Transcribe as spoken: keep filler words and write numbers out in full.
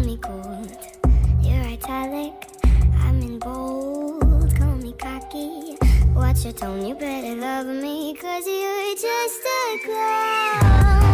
me cold. You're italic, I'm in bold. Call me cocky, watch your tone. You better love me, cause you're just a clown.